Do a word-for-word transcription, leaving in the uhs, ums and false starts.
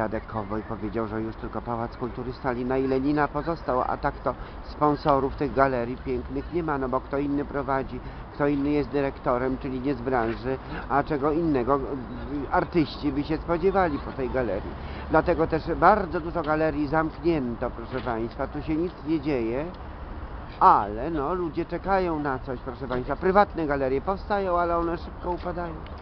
dziadek Kowboj powiedział, że już tylko Pałac Kultury Stalina i Lenina pozostał, a tak to sponsorów tych galerii pięknych nie ma, no bo kto inny prowadzi, kto inny jest dyrektorem, czyli nie z branży, a czego innego artyści by się spodziewali po tej galerii. Dlatego też bardzo dużo galerii zamknięto, proszę Państwa, tu się nic nie dzieje. Ale no, ludzie czekają na coś, proszę Państwa. Prywatne galerie powstają, ale one szybko upadają.